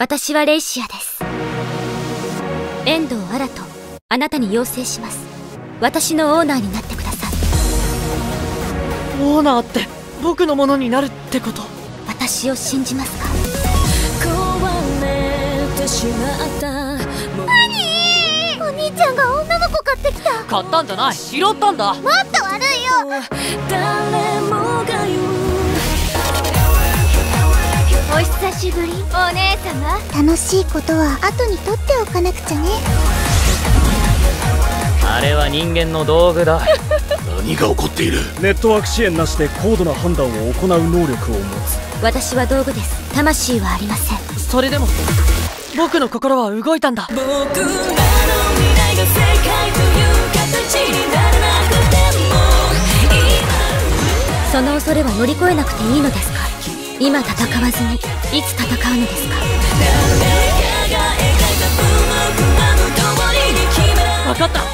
私はレイシアです。遠藤新とあなたに要請します。私のオーナーになってください。 オーナーって僕のものになるってこと？ 私を信じますか？ 壊れてしまった。 何？お兄ちゃんが女の子買ってきた。 買ったんじゃない、拾ったんだ。 もっと悪いよ。 誰もが言う。 お久しぶり、お姉様。楽しいことは後に取っておかなくちゃね。 あれは人間の道具だ。 何が起こっている？ ネットワーク支援なしで高度な判断を行う能力を持つ。 私は道具です。魂はありません。 それでも僕の心は動いたんだ。 僕らの未来が正解という形にならなくても今。 その恐れは乗り越えなくていいのですか？今戦わずにいつ戦うのですか？ 分かった。